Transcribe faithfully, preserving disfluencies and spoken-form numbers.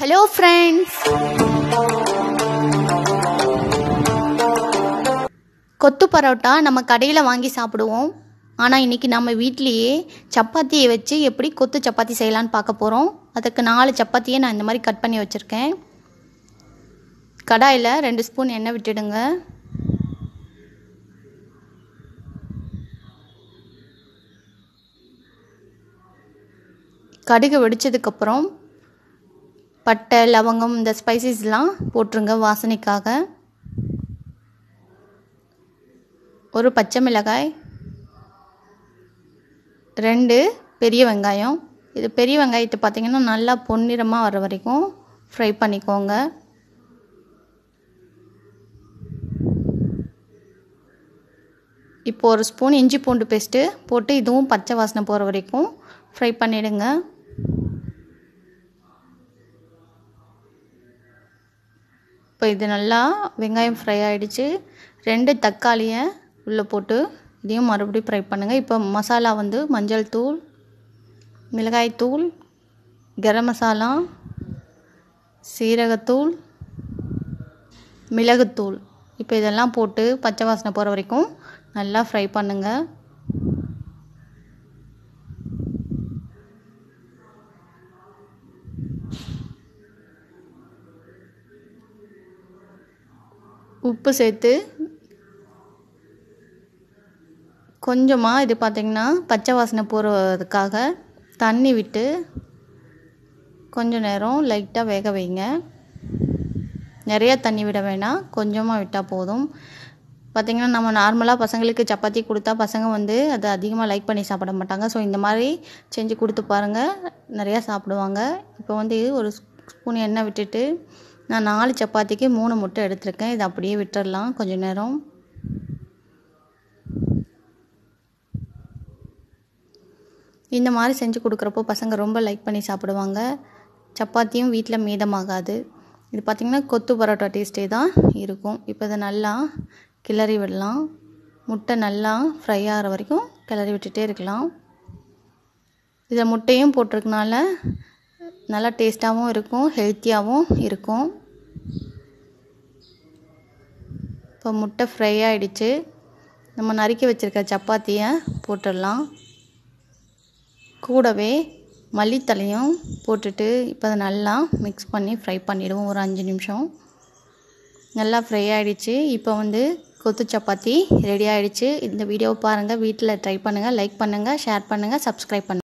Hello friends. கொத்து பரோட்டா நம்ம கடையில் வாங்கி சாப்பிடுவோம். ஆனால் இன்றைக்கி நம்ம வீட்லேயே சப்பாத்தியை வச்சு எப்படி கொத்து சப்பாத்தி செய்யலான்னு பார்க்க போகிறோம். அதுக்கு நாலு சப்பாத்தியை நான் இந்த மாதிரி கட் பண்ணி வச்சுருக்கேன். கடாயில் ரெண்டு ஸ்பூன் எண்ணெய் விட்டுடுங்க. கடுகு வெடிச்சதுக்கப்புறம் பட்டை லவங்கம் இந்த ஸ்பைசஸ்லாம் போட்டுருங்க வாசனைக்காக. ஒரு பச்சை மிளகாய், ரெண்டு பெரிய வெங்காயம். இது பெரிய வெங்காயத்தை பார்த்திங்கன்னா நல்லா பொன்னிறமாக வர வரைக்கும் ஃப்ரை பண்ணிக்கோங்க. இப்போ ஒரு ஸ்பூன் இஞ்சி பூண்டு பேஸ்ட்டு போட்டு இதுவும் பச்சை வாசனை போகிற வரைக்கும் ஃப்ரை பண்ணிவிடுங்க. இப்போ இது நல்லா வெங்காயம் ஃப்ரை ஆகிடுச்சு. ரெண்டு தக்காளியை உள்ளே போட்டு இதையும் மறுபடியும் ஃப்ரை பண்ணுங்கள். இப்போ மசாலா வந்து மஞ்சள் தூள், மிளகாய் தூள், கரம் மசாலா, சீரகத்தூள், மிளகுத்தூள், இப்போ இதெல்லாம் போட்டு பச்சை வாசனை போகிற வரைக்கும் நல்லா ஃப்ரை பண்ணுங்கள். உப்பு சேர்த்து கொஞ்சமாக இது பார்த்திங்கன்னா பச்சை வாசனை போகிறதுக்காக தண்ணி விட்டு கொஞ்சம் நேரம் லைட்டாக வேக வைங்க. நிறையா தண்ணி விட வேணாம், கொஞ்சமாக விட்டால் போதும். பார்த்திங்கன்னா நம்ம நார்மலாக பசங்களுக்கு சப்பாத்தி கொடுத்தா பசங்க வந்து அதை அதிகமாக லைக் பண்ணி சாப்பிட மாட்டாங்க. ஸோ இந்த மாதிரி செஞ்சு கொடுத்து பாருங்கள், நிறையா சாப்பிடுவாங்க. இப்போ வந்து ஒரு ஸ்பூன் எண்ணெய் விட்டுட்டு நான் நாலு சப்பாத்திக்கு மூணு முட்டை எடுத்துருக்கேன். இதை அப்படியே விட்டுடலாம் கொஞ்சம் நேரம். இந்த மாதிரி செஞ்சு கொடுக்குறப்போ பசங்க ரொம்ப லைக் பண்ணி சாப்பிடுவாங்க. சப்பாத்தியும் வீட்டில் மீதமாகாது. இது பார்த்திங்கன்னா கொத்து பரோட்டா டேஸ்ட்டே தான் இருக்கும். இப்போ இதை நல்லா கிளறி விடலாம். முட்டை நல்லா ஃப்ரை ஆகிற வரைக்கும் கிளறி விட்டுட்டே இருக்கலாம். இதை முட்டையும் போட்டிருக்கனால நல்லா டேஸ்ட்டாகவும் இருக்கும், ஹெல்த்தியாகவும் இருக்கும். இப்போ முட்டை ஃப்ரை ஆகிடுச்சு. நம்ம நறுக்கி வச்சுருக்க சப்பாத்தியை போட்டுடலாம். கூடவே மல்லித்தலையும் போட்டுட்டு இப்போ அதை நல்லா மிக்ஸ் பண்ணி ஃப்ரை பண்ணிவிடுவோம். ஒரு அஞ்சு நிமிஷம் நல்லா ஃப்ரை ஆகிடுச்சு. இப்போ வந்து கொத்து சப்பாத்தி ரெடி ஆகிடுச்சு. இந்த வீடியோவை பாருங்கள், வீட்டில் ட்ரை பண்ணுங்கள், லைக் பண்ணுங்கள், ஷேர் பண்ணுங்கள், சப்ஸ்கிரைப் பண்ணுங்கள்.